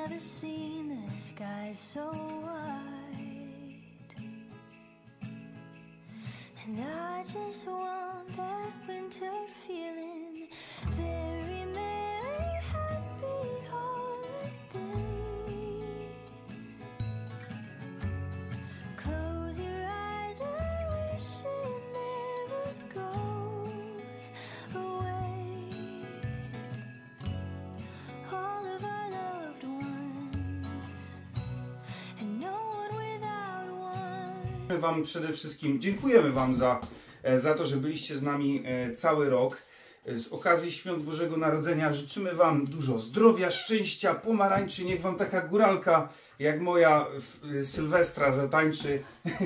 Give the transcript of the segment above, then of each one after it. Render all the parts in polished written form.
never seen the sky so white, and I just want that winter feeling. Very merry, happy holiday. Close your eyes, I wish it never goes away. All of our loved ones, and no one without one. Wam przede wszystkim dziękujemy Wam za to, że byliście z nami cały rok. Z okazji Świąt Bożego Narodzenia życzymy Wam dużo zdrowia, szczęścia, pomarańczy. Niech Wam taka góralka jak moja Sylwestra zatańczy.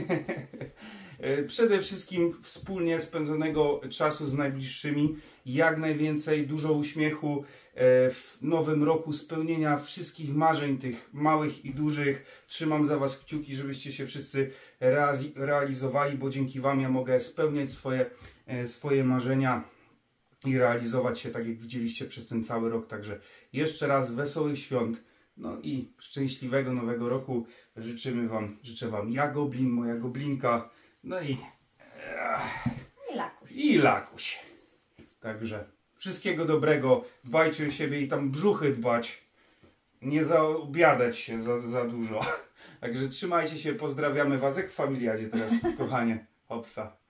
Przede wszystkim wspólnie spędzonego czasu z najbliższymi. Jak najwięcej, dużo uśmiechu w nowym roku, spełnienia wszystkich marzeń, tych małych i dużych. Trzymam za Was kciuki, żebyście się wszyscy realizowali, bo dzięki Wam ja mogę spełniać swoje marzenia i realizować się tak, jak widzieliście przez ten cały rok. Także jeszcze raz wesołych świąt, no i szczęśliwego nowego roku życzę Wam ja Goblin, moja Goblinka, no i Lakuś. i Lakuś. Także wszystkiego dobrego, dbajcie o siebie i tam brzuchy dbać, nie zaobiadać się za dużo. Także trzymajcie się, pozdrawiamy Was jak w familiadzie teraz, kochanie, hopsa.